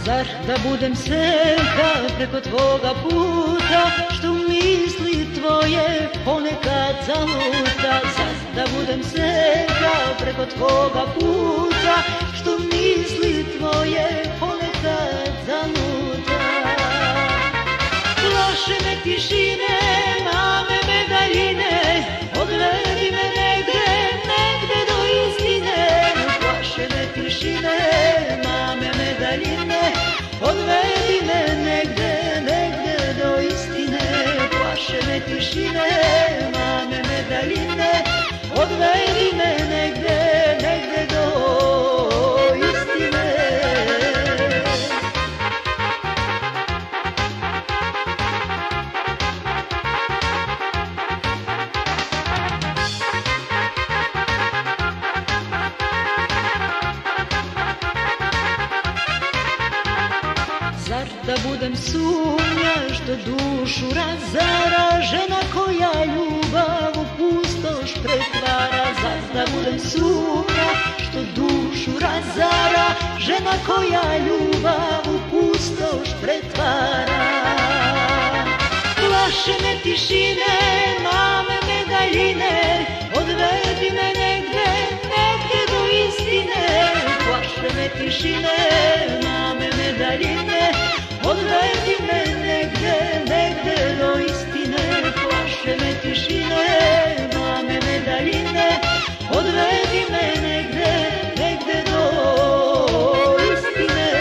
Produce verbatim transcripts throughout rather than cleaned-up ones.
Zar da budem senka preko tvoga puta, što misli tvoje ponekad zaluta? Zar da budem senka preko tvoga puta, što misli tvoje ponekad zaluta? Plaše me tišine, mame me daljine, odvedi me negde, negde do istine. Plaše me tišine, mame me daljine, odvedi me negde, negde do istine. Plaše me tišine, mame me daljine, odvedi me negde, negde do istine. Zar da budem sumnja što dušu razara, žena koja ljubav u pustoš pretvara? Zar da budem sumnja što dušu razara, žena koja ljubav u pustoš pretvara? Plaše me tišine, mame me daljine, odvedi me negde, negde do istine. Plaše me tišine, mame me daljine, odvedi me negde, negde do istine. Plaše me tišine, mame me daljine, odvedi me negde, negde do istine.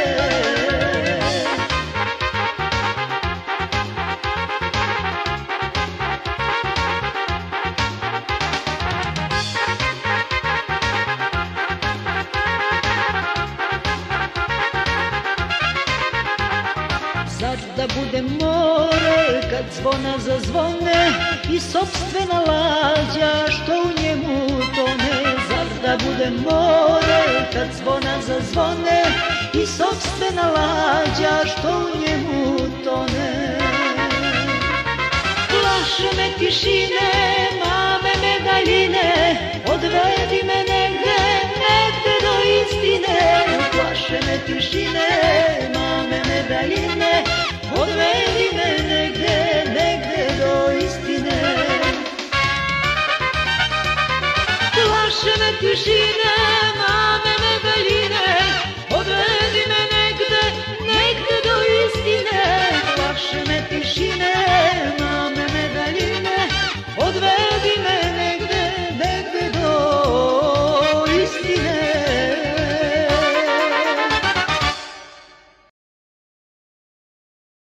Zar da budem more kad zvona zazvone i sopstvena lađa što u njemu tone? Zar da budem more kad zvona zazvone i sopstvena lađa što u njemu tone? Plaše me tišine, mame me daljine, odvedi me negde,